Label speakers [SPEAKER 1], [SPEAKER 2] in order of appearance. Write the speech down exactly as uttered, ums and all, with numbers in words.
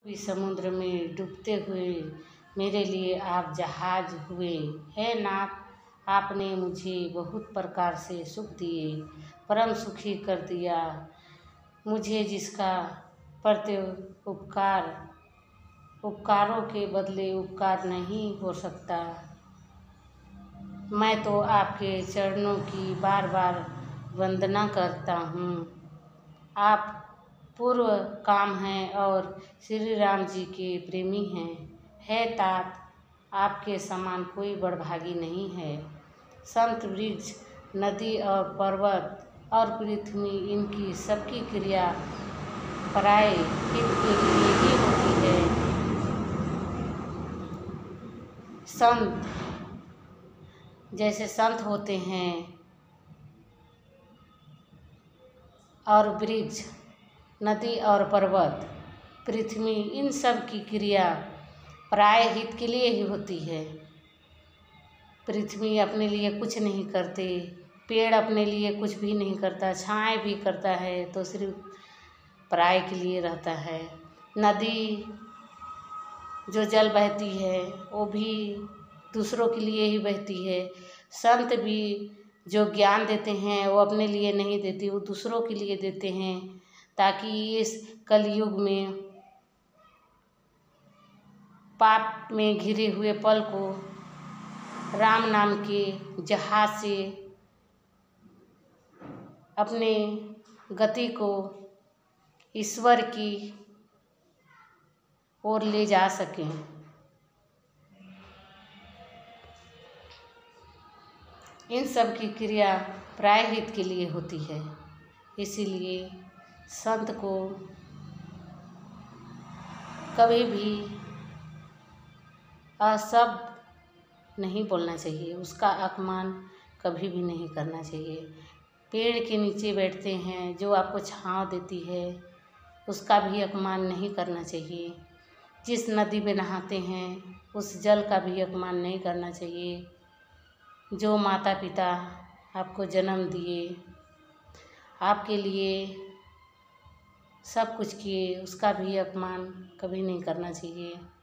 [SPEAKER 1] भी समुद्र में डूबते हुए मेरे लिए आप जहाज हुए। हे नाथ, आपने मुझे बहुत प्रकार से सुख दिए, परम सुखी कर दिया मुझे, जिसका प्रति उपकार उपकारों के बदले उपकार नहीं हो सकता। मैं तो आपके चरणों की बार बार वंदना करता हूँ। आप पूर्व काम हैं और श्री राम जी के प्रेमी हैं। हे तात, आपके समान कोई बड़भागी नहीं है। संत, वृक्ष, नदी और पर्वत और पृथ्वी, इनकी सबकी क्रिया पराये हित के लिए ही होती है। संत जैसे संत होते हैं और वृक्ष, नदी और पर्वत, पृथ्वी, इन सब की क्रिया पराये हित के लिए ही होती है। पृथ्वी अपने लिए कुछ नहीं करते, पेड़ अपने लिए कुछ भी नहीं करता, छाएं भी करता है तो सिर्फ पराये के लिए रहता है। नदी जो जल बहती है वो भी दूसरों के लिए ही बहती है। संत भी जो ज्ञान देते हैं वो अपने लिए नहीं देते, वो दूसरों के लिए देते हैं, ताकि इस कलयुग में पाप में घिरे हुए पल को राम नाम के जहाज से अपने गति को ईश्वर की ओर ले जा सकें। इन सब की क्रिया पराये हित के लिए होती है। इसीलिए संत को कभी भी अशब्द नहीं बोलना चाहिए, उसका अपमान कभी भी नहीं करना चाहिए। पेड़ के नीचे बैठते हैं जो आपको छाँव देती है, उसका भी अपमान नहीं करना चाहिए। जिस नदी में नहाते हैं उस जल का भी अपमान नहीं करना चाहिए। जो माता पिता आपको जन्म दिए, आपके लिए सब कुछ किए, उसका भी अपमान कभी नहीं करना चाहिए।